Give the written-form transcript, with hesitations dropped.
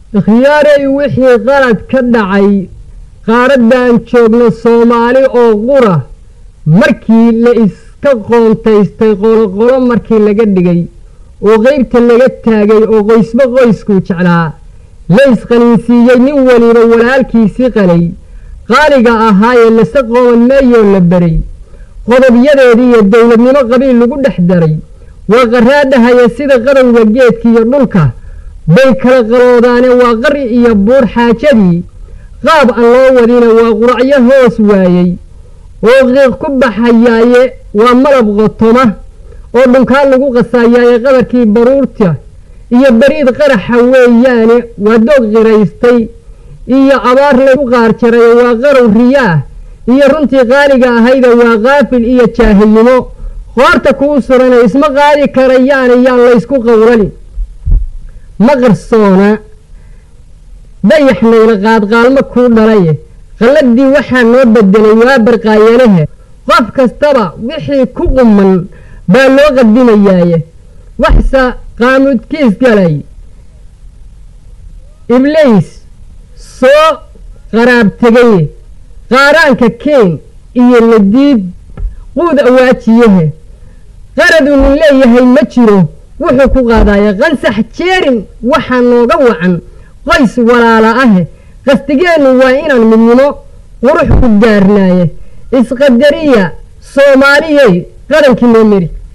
خياري وحي غلط كدعي قاردان joogno Soomaali oo qura markii la iska qoontaystay qolo markii laga dhigay oo qaybta laga taagay oo qoysba qoysku jeclaa la isqaniisiyay nin waliba walaalkiisii qalay qaaliga ahaa ee la saqoon meeyo la baray qodobadeedii iyo dawladnimo qabiil lagu dhex daray waa qaraadhahay sida qaranka geedka iyo dhulka bay kala qaloodaane waa qari iyo buur xaajadii qaab aan loo wadina waa quracyo hoos waayay oo qiiq ku baxayaaye waa malab qotoma oo dhunkaan lagu qasayaaye qadarkii baruurta iyo bariid qaraxa weeyaane waa doog qiraystay iyo abaar lagu qaar jaray waa qarow riyaa iyo runtii qaaliga ahayda waa qaafil iyo jaahilnimo qoorta kuu suran isma qaadi karayaan yaan la isku qowrani ma qarsoona dayaxnayna qaadqaalmo kuu dhalay qaladii waxaa noo bedelay waa barqaayanahe qof kastaba wixii ku quman baa loo qadimayaaye waxsa qaamudkiis galay ibliis soo qaraab tegay qaaraanka keen iyo ladiid quud awaajiyahe qaradu nin leeyahay ma jiro wuxuu ku qaadaya qansax jeerin waxaa nooga wacan qoys walaala ah qastigeenu waa inaan midnimo qurux ku gaarnaaye isqadariya Soomaaliyay qarankii noo miri